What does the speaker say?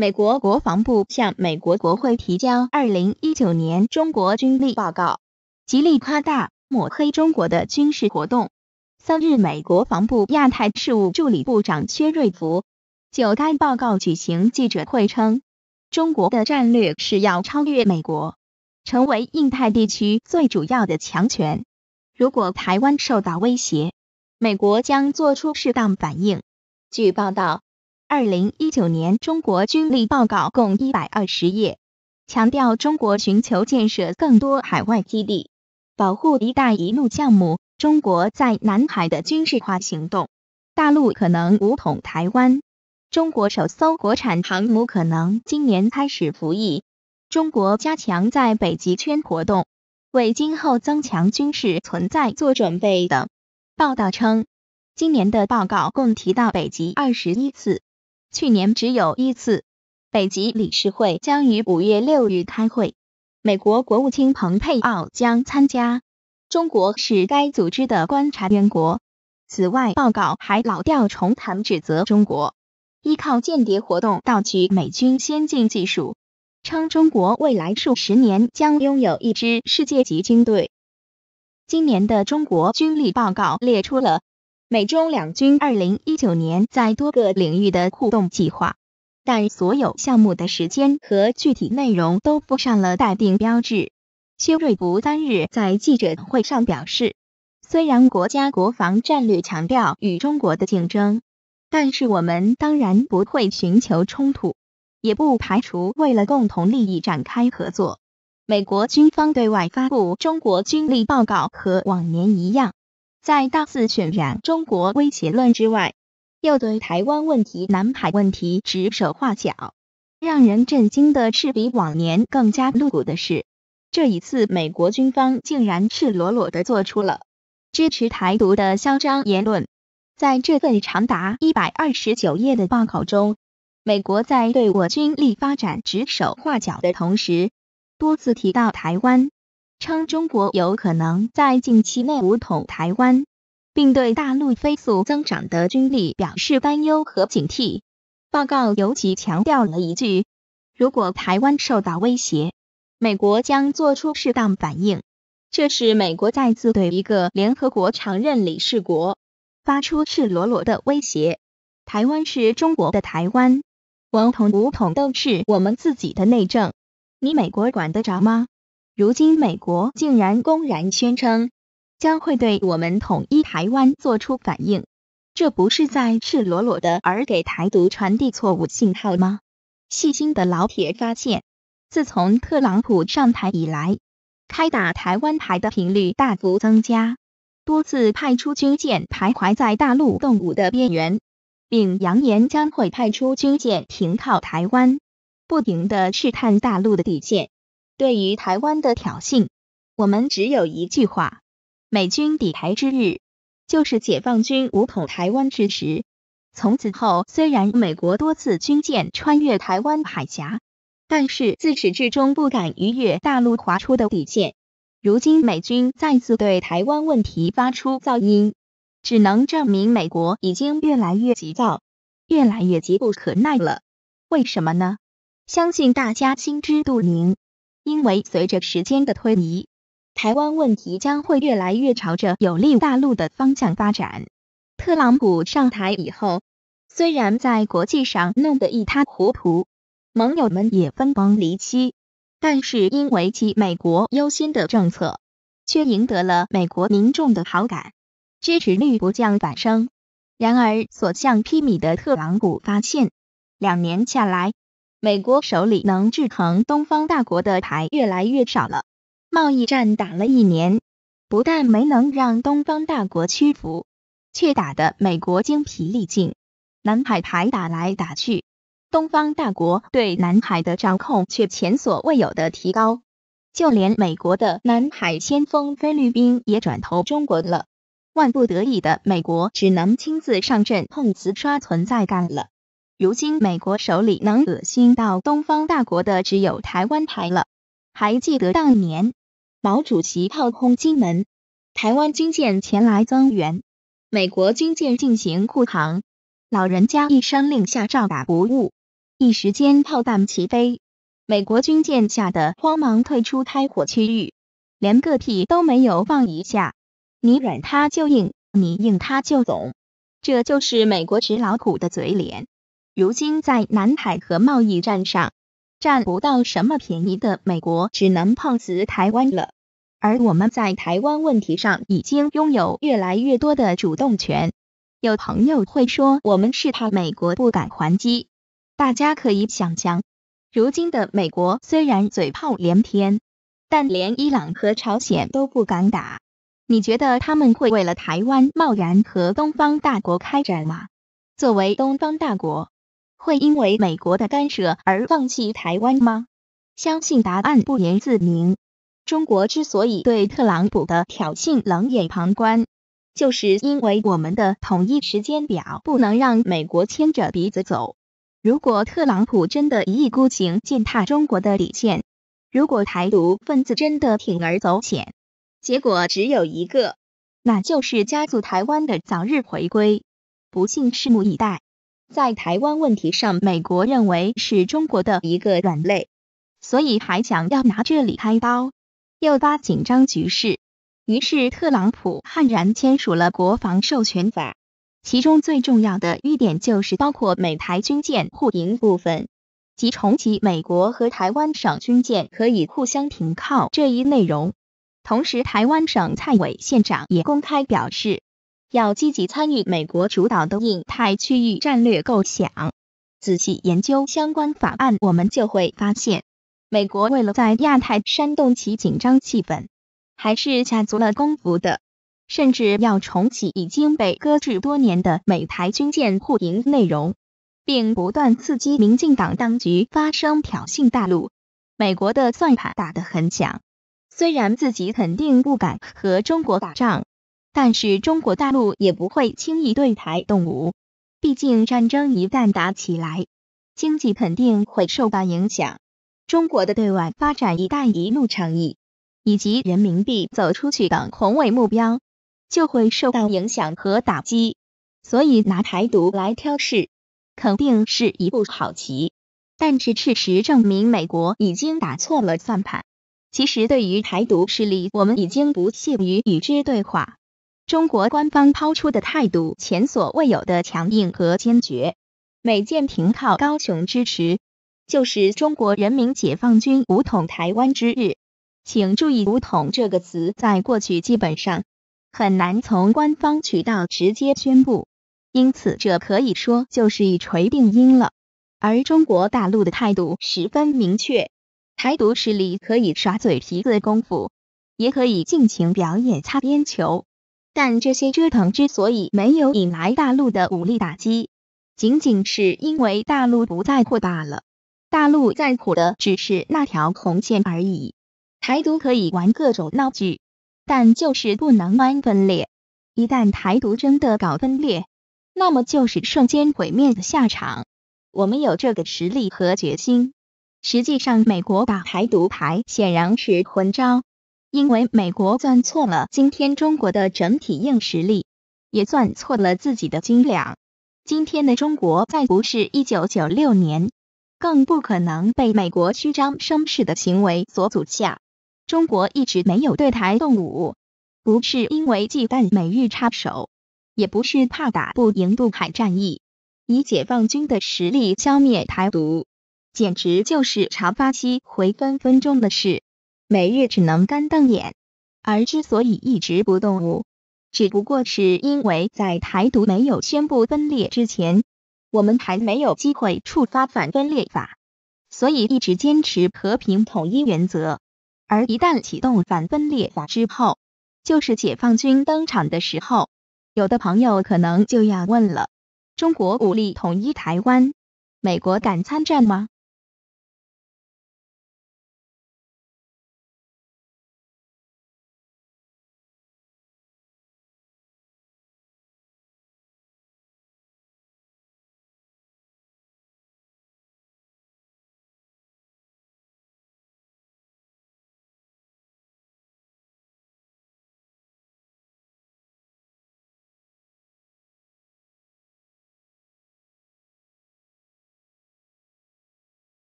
美国国防部向美国国会提交2019年中国军力报告，极力夸大、抹黑中国的军事活动。3日，美国防部亚太事务助理部长薛瑞福就该报告举行记者会称，中国的战略是要超越美国，成为印太地区最主要的强权。如果台湾受到威胁，美国将做出适当反应。据报道，2019年中国军力报告共120页，强调中国寻求建设更多海外基地，保护“一带一路”项目，中国在南海的军事化行动，大陆可能武统台湾，中国首艘国产航母可能今年开始服役，中国加强在北极圈活动，为今后增强军事存在做准备等。报道称，今年的报告共提到北极21次，去年只有1次。北极理事会将于5月6日开会，美国国务卿蓬佩奥将参加，中国是该组织的观察员国。此外，报告还老调重弹指责中国依靠间谍活动盗取美军先进技术，称中国未来数十年将拥有一支世界级军队。今年的中国军力报告列出了美中两军2019年在多个领域的互动计划，但所有项目的时间和具体内容都附上了待定标志。薛瑞福3日在记者会上表示，虽然国家国防战略强调与中国的竞争，但是我们当然不会寻求冲突，也不排除为了共同利益展开合作。美国军方对外发布中国军力报告和往年一样，在大肆渲染中国威胁论之外，又对台湾问题、南海问题指手画脚。让人震惊的是，比往年更加露骨的是，这一次美国军方竟然赤裸裸地做出了支持台独的嚣张言论。在这份长达129页的报告中，美国在对我军力发展指手画脚的同时，多次提到台湾，称中国有可能在近期内武统台湾，并对大陆飞速增长的军力表示担忧和警惕。报告尤其强调了一句，如果台湾受到威胁，美国将做出适当反应。这是美国再次对一个联合国常任理事国发出赤裸裸的威胁。台湾是中国的台湾，武统不统都是我们自己的内政，你美国管得着吗？如今美国竟然公然宣称将会对我们统一台湾做出反应，这不是在赤裸裸的给台独传递错误信号吗？细心的老铁发现，自从特朗普上台以来，开打台湾牌的频率大幅增加，多次派出军舰徘徊在大陆动武的边缘，并扬言将会派出军舰停靠台湾，不停地试探大陆的底线。对于台湾的挑衅，我们只有一句话：美军抵台之日，就是解放军武统台湾之时。从此后，虽然美国多次军舰穿越台湾海峡，但是自始至终不敢逾越大陆划出的底线。如今美军再次对台湾问题发出噪音，只能证明美国已经越来越急躁，越来越急不可耐了。为什么呢？相信大家心知肚明，因为随着时间的推移，台湾问题将会越来越朝着有利大陆的方向发展。特朗普上台以后，虽然在国际上弄得一塌糊涂，盟友们也分崩离析，但是因为其美国优先的政策，却赢得了美国民众的好感，支持率不降反升。然而所向披靡的特朗普发现，2年下来，美国手里能制衡东方大国的牌越来越少了。贸易战打了1年，不但没能让东方大国屈服，却打得美国精疲力尽。南海牌打来打去，东方大国对南海的掌控却前所未有的提高，就连美国的南海先锋菲律宾也转投中国了。万不得已的美国只能亲自上阵碰瓷刷存在感了。如今美国手里能恶心到东方大国的只有台湾牌了。还记得当年毛主席炮轰金门，台湾军舰前来增援，美国军舰进行护航，老人家一声令下照打不误， 一时间炮弹齐飞，美国军舰吓得慌忙退出开火区域，连个屁都没有放一下。你软他就硬，你硬他就怂，这就是美国纸老虎的嘴脸。如今在南海和贸易战上占不到什么便宜的美国只能碰瓷台湾了，而我们在台湾问题上已经拥有越来越多的主动权。有朋友会说我们是怕美国不敢还击，大家可以想象，如今的美国虽然嘴炮连篇，但连伊朗和朝鲜都不敢打，你觉得他们会为了台湾贸然和东方大国开战吗？作为东方大国，会因为美国的干涉而放弃台湾吗？相信答案不言自明。中国之所以对特朗普的挑衅冷眼旁观，就是因为我们的统一时间表不能让美国牵着鼻子走。如果特朗普真的一意孤行践踏中国的底线，如果台独分子真的铤而走险，结果只有一个，那就是加速台湾的早日回归。不信拭目以待。在台湾问题上，美国认为是中国的一个软肋，所以还想要拿这里开刀，诱发紧张局势。于是特朗普悍然签署了国防授权法，其中最重要的一点就是包括美台军舰互营部分，即重启美国和台湾省军舰可以互相停靠这一内容。同时台湾省蔡委县长也公开表示，要积极参与美国主导的印太区域战略构想。仔细研究相关法案，我们就会发现，美国为了在亚太煽动起紧张气氛，还是下足了功夫的，甚至要重启已经被搁置多年的美台军舰互营内容，并不断刺激民进党当局发声挑衅大陆。美国的算盘打得很响，虽然自己肯定不敢和中国打仗，但是中国大陆也不会轻易对台动武，毕竟战争一旦打起来，经济肯定会受到影响。中国的对外发展“一带一路”倡议，以及人民币走出去等宏伟目标，就会受到影响和打击。所以拿台独来挑事，肯定是一步好棋。但是事实证明，美国已经打错了算盘。其实对于台独势力，我们已经不屑于与之对话。中国官方抛出的态度前所未有的强硬和坚决，美舰停靠高雄之时，就是中国人民解放军武统台湾之日。请注意，武统这个词在过去基本上很难从官方渠道直接宣布，因此这可以说就是一锤定音了。而中国大陆的态度十分明确，台独势力可以耍嘴皮子功夫，也可以尽情表演擦边球。但这些折腾之所以没有引来大陆的武力打击，仅仅是因为大陆不在乎罢了。大陆在乎的只是那条红线而已。台独可以玩各种闹剧，但就是不能玩分裂。一旦台独真的搞分裂，那么就是瞬间毁灭的下场。我们有这个实力和决心。实际上，美国打台独牌显然是混招。因为美国算错了今天中国的整体硬实力，也算错了自己的斤两。今天的中国再不是1996年，更不可能被美国虚张声势的行为所阻吓。中国一直没有对台动武，不是因为忌惮美日插手，也不是怕打不赢渡海战役。以解放军的实力消灭台独，简直就是朝巴西回分分钟的事。美日只能干瞪眼，而之所以一直不动武，只不过是因为在台独没有宣布分裂之前，我们还没有机会触发反分裂法，所以一直坚持和平统一原则。而一旦启动反分裂法之后，就是解放军登场的时候。有的朋友可能就要问了，中国武力统一台湾，美国敢参战吗？